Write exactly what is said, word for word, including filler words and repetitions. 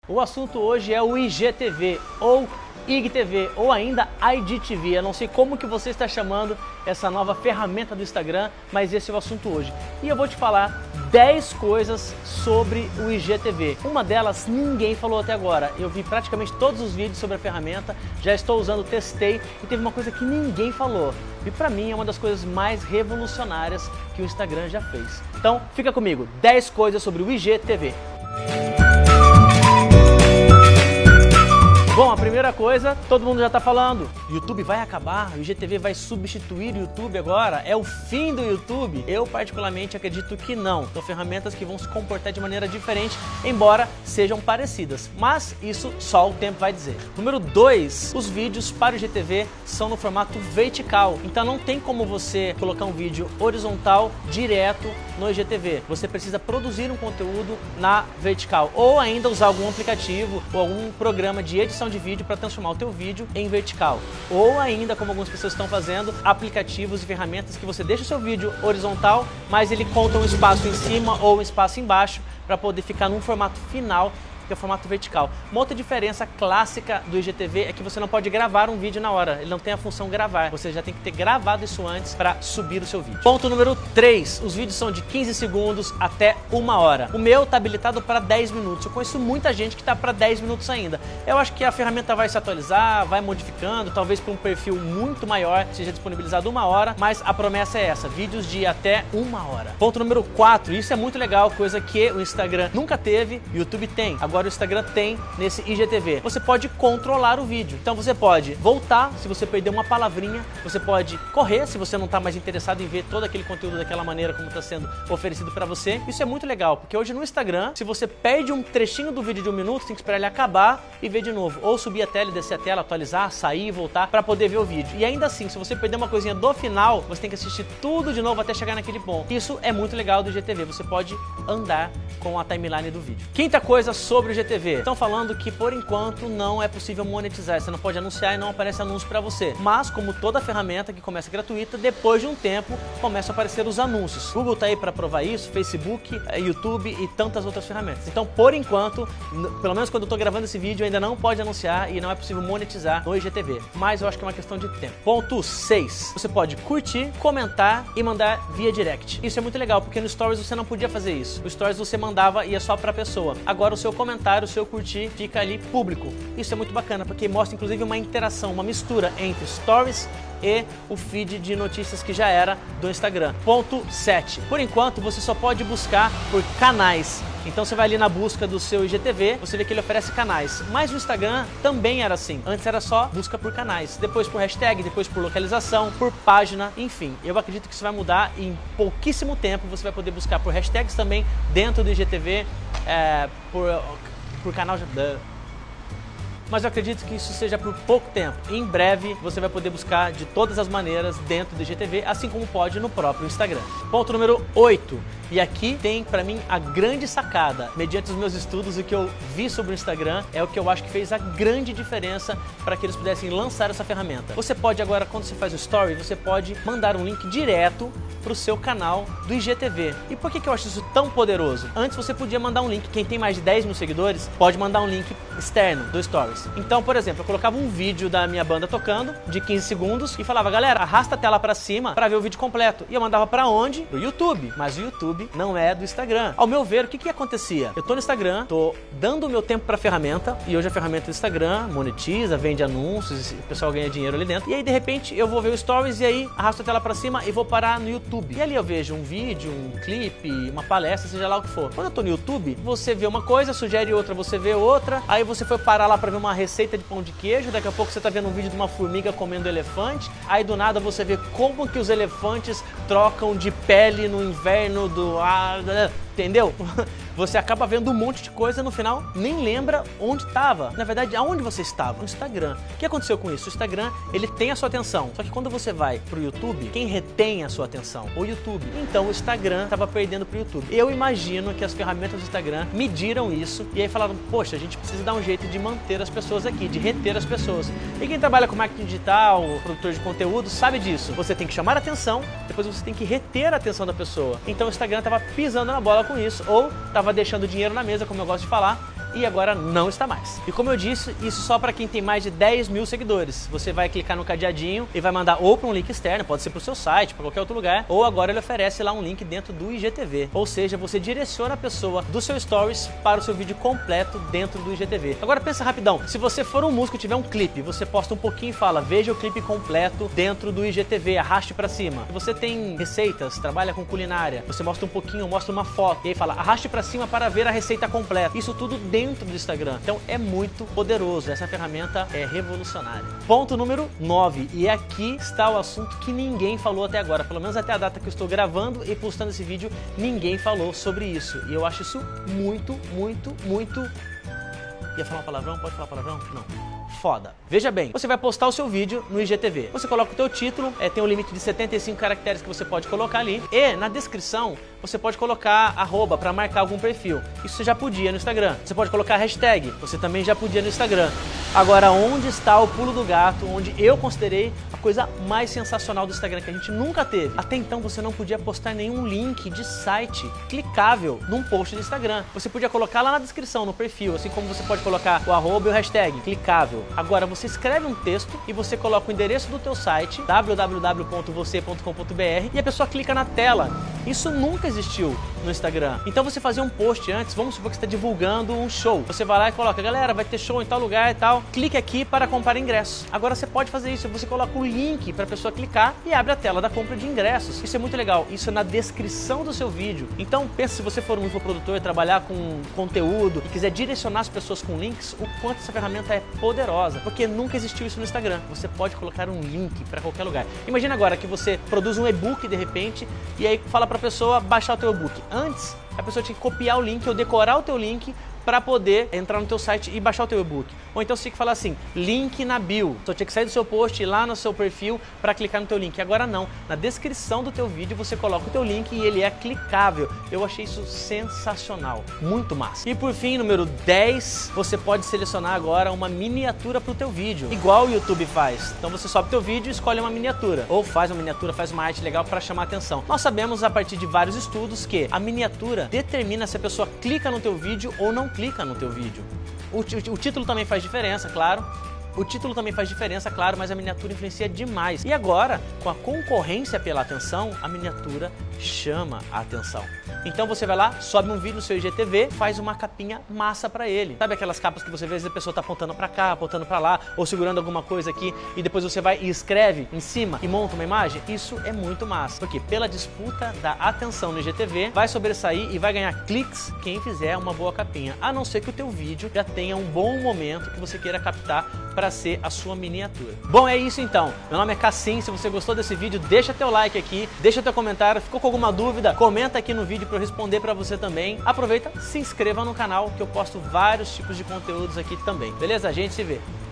O assunto hoje é o I G T V, ou I G T V, ou ainda I G T V. Eu não sei como que você está chamando essa nova ferramenta do Instagram, mas esse é o assunto hoje. E eu vou te falar dez coisas sobre o I G T V. Uma delas ninguém falou até agora. Eu vi praticamente todos os vídeos sobre a ferramenta, já estou usando, testei, e teve uma coisa que ninguém falou. E pra mim é uma das coisas mais revolucionárias que o Instagram já fez. Então fica comigo, dez coisas sobre o I G T V. Bom, a primeira coisa, todo mundo já está falando, YouTube vai acabar, o I G T V vai substituir o YouTube agora, é o fim do YouTube? Eu particularmente acredito que não, são ferramentas que vão se comportar de maneira diferente, embora sejam parecidas, mas isso só o tempo vai dizer. Número dois, os vídeos para o I G T V são no formato vertical, então não tem como você colocar um vídeo horizontal direto no I G T V, você precisa produzir um conteúdo na vertical, ou ainda usar algum aplicativo ou algum programa de edição de vídeo para transformar o teu vídeo em vertical, ou ainda, como algumas pessoas estão fazendo, aplicativos e ferramentas que você deixa o seu vídeo horizontal, mas ele conta um espaço em cima ou um espaço embaixo para poder ficar num formato final, que é o formato vertical. Uma outra diferença clássica do I G T V é que você não pode gravar um vídeo na hora, ele não tem a função gravar, você já tem que ter gravado isso antes para subir o seu vídeo. Ponto número três, os vídeos são de quinze segundos até uma hora. O meu está habilitado para dez minutos, eu conheço muita gente que está para dez minutos ainda. Eu acho que a ferramenta vai se atualizar, vai modificando, talvez para um perfil muito maior seja disponibilizado uma hora, mas a promessa é essa, vídeos de até uma hora. Ponto número quatro, isso é muito legal, coisa que o Instagram nunca teve, o YouTube tem. Agora o Instagram tem nesse I G T V. Você pode controlar o vídeo. Então você pode voltar se você perder uma palavrinha, você pode correr se você não está mais interessado em ver todo aquele conteúdo daquela maneira como está sendo oferecido para você. Isso é muito legal, porque hoje no Instagram, se você perde um trechinho do vídeo de um minuto, você tem que esperar ele acabar e ver de novo. Ou subir a tela e descer a tela, atualizar, sair e voltar para poder ver o vídeo. E ainda assim, se você perder uma coisinha do final, você tem que assistir tudo de novo até chegar naquele ponto. Isso é muito legal do I G T V. Você pode andar com a timeline do vídeo. Quinta coisa sobre o I G T V. Estão falando que por enquanto não é possível monetizar, você não pode anunciar e não aparece anúncio para você. Mas como toda ferramenta que começa gratuita, depois de um tempo começam a aparecer os anúncios. Google tá aí para provar isso, Facebook, YouTube e tantas outras ferramentas. Então por enquanto, pelo menos quando eu estou gravando esse vídeo, ainda não pode anunciar e não é possível monetizar no I G T V. Mas eu acho que é uma questão de tempo. Ponto seis. Você pode curtir, comentar e mandar via direct. Isso é muito legal, porque no Stories você não podia fazer isso. No Stories você mandava e ia só para a pessoa. Agora o seu comentário, o seu curtir fica ali público. Isso é muito bacana, porque mostra inclusive uma interação, uma mistura entre Stories e o feed de notícias que já era do Instagram. Ponto sete. Por enquanto, você só pode buscar por canais. Então você vai ali na busca do seu I G T V, você vê que ele oferece canais. Mas o Instagram também era assim. Antes era só busca por canais. Depois por hashtag, depois por localização, por página, enfim. Eu acredito que isso vai mudar e em pouquíssimo tempo você vai poder buscar por hashtags também dentro do I G T V, é, por, por canal... Mas eu acredito que isso seja por pouco tempo. Em breve você vai poder buscar de todas as maneiras dentro do I G T V, assim como pode no próprio Instagram. Ponto número oito. E aqui tem para mim a grande sacada. Mediante os meus estudos, o que eu vi sobre o Instagram é o que eu acho que fez a grande diferença para que eles pudessem lançar essa ferramenta. Você pode agora, quando você faz o story, você pode mandar um link direto para o seu canal do I G T V. E por que que eu acho isso tão poderoso? Antes você podia mandar um link, quem tem mais de dez mil seguidores pode mandar um link externo do Stories. Então, por exemplo, eu colocava um vídeo da minha banda tocando, de quinze segundos, e falava, galera, arrasta a tela para cima para ver o vídeo completo. E eu mandava para onde? Pro YouTube. Mas o YouTube não é do Instagram. Ao meu ver, o que que acontecia? Eu tô no Instagram, tô dando o meu tempo para a ferramenta, e hoje a ferramenta do Instagram monetiza, vende anúncios, o pessoal ganha dinheiro ali dentro. E aí, de repente, eu vou ver o Stories e aí arrasto a tela para cima e vou parar no YouTube. E ali eu vejo um vídeo, um clipe, uma palestra, seja lá o que for. Quando eu tô no YouTube, você vê uma coisa, sugere outra, você vê outra, aí você foi parar lá para ver uma receita de pão de queijo, daqui a pouco você tá vendo um vídeo de uma formiga comendo elefante, aí do nada você vê como que os elefantes trocam de pele no inverno do... Entendeu? Você acaba vendo um monte de coisa, no final nem lembra onde estava. Na verdade, aonde você estava? No Instagram. O que aconteceu com isso? O Instagram, ele tem a sua atenção. Só que quando você vai pro YouTube, quem retém a sua atenção? O YouTube. Então o Instagram estava perdendo pro YouTube. Eu imagino que as ferramentas do Instagram mediram isso e aí falaram, poxa, a gente precisa dar um jeito de manter as pessoas aqui, de reter as pessoas. E quem trabalha com marketing digital, produtor de conteúdo, sabe disso. Você tem que chamar a atenção, depois você tem que reter a atenção da pessoa. Então o Instagram estava pisando na bola com isso, ou estava deixando dinheiro na mesa, como eu gosto de falar, e agora não está mais. E como eu disse, isso só para quem tem mais de dez mil seguidores. Você vai clicar no cadeadinho e vai mandar ou para um link externo, pode ser para o seu site, para qualquer outro lugar, ou agora ele oferece lá um link dentro do I G T V. Ou seja, você direciona a pessoa do seu Stories para o seu vídeo completo dentro do I G T V. Agora pensa rapidão, se você for um músico e tiver um clipe, você posta um pouquinho e fala, veja o clipe completo dentro do I G T V, arraste para cima. Se você tem receitas, trabalha com culinária, você mostra um pouquinho, mostra uma foto, e aí fala, arraste para cima para ver a receita completa. Isso tudo dentro do Instagram. Então é muito poderoso, essa ferramenta é revolucionária. Ponto número nove, e aqui está o assunto que ninguém falou até agora, pelo menos até a data que eu estou gravando e postando esse vídeo, ninguém falou sobre isso. E eu acho isso muito, muito, muito... Ia falar uma palavrão? Pode falar palavrão? Não. Foda. Veja bem, você vai postar o seu vídeo no I G T V. Você coloca o teu título, é, tem um limite de setenta e cinco caracteres que você pode colocar ali. E na descrição, você pode colocar arroba para marcar algum perfil. Isso você já podia no Instagram. Você pode colocar hashtag, você também já podia no Instagram. Agora, onde está o pulo do gato, onde eu considerei a coisa mais sensacional do Instagram, que a gente nunca teve? Até então, você não podia postar nenhum link de site clicável num post do Instagram. Você podia colocar lá na descrição, no perfil, assim como você pode colocar o arroba e o hashtag clicável. Agora você escreve um texto e você coloca o endereço do teu site, w w w ponto você ponto com ponto b r, e a pessoa clica na tela. Isso nunca existiu no Instagram. Então você fazia um post antes, vamos supor que você está divulgando um show. Você vai lá e coloca, galera, vai ter show em tal lugar e tal, clique aqui para comprar ingressos. Agora você pode fazer isso, você coloca o link para a pessoa clicar e abre a tela da compra de ingressos. Isso é muito legal, isso é na descrição do seu vídeo. Então pensa, se você for um infoprodutor e trabalhar com conteúdo e quiser direcionar as pessoas com links, o quanto essa ferramenta é poderosa, porque nunca existiu isso no Instagram. Você pode colocar um link para qualquer lugar. Imagina agora que você produz um e-book de repente e aí fala para a pessoa baixar o teu e-book. Antes, a pessoa tinha que copiar o link ou decorar o teu link para poder entrar no teu site e baixar o teu e-book. Ou então você tinha que falar assim, link na bio. Só tinha que sair do seu post, ir lá no seu perfil para clicar no teu link. Agora não, na descrição do teu vídeo você coloca o teu link e ele é clicável. Eu achei isso sensacional, muito massa. E por fim, número dez, você pode selecionar agora uma miniatura para o teu vídeo, igual o YouTube faz. Então você sobe o teu vídeo e escolhe uma miniatura. Ou faz uma miniatura, faz uma arte legal para chamar a atenção. Nós sabemos a partir de vários estudos que a miniatura determina se a pessoa clica no teu vídeo ou não clica no teu vídeo. O, o, o título também faz diferença, claro. O título também faz diferença, claro, mas a miniatura influencia demais. E agora, com a concorrência pela atenção, a miniatura chama a atenção. Então você vai lá, sobe um vídeo no seu I G T V, faz uma capinha massa pra ele. Sabe aquelas capas que você vê, às vezes a pessoa tá apontando pra cá, apontando pra lá, ou segurando alguma coisa aqui, e depois você vai e escreve em cima e monta uma imagem? Isso é muito massa. Porque pela disputa da atenção no I G T V, vai sobressair e vai ganhar cliques quem fizer uma boa capinha. A não ser que o teu vídeo já tenha um bom momento que você queira captar para ser a sua miniatura. Bom, é isso então. Meu nome é Cassim. Se você gostou desse vídeo, deixa teu like aqui, deixa teu comentário. Ficou com alguma dúvida? Comenta aqui no vídeo para eu responder para você também. Aproveita, se inscreva no canal que eu posto vários tipos de conteúdos aqui também. Beleza? A gente se vê.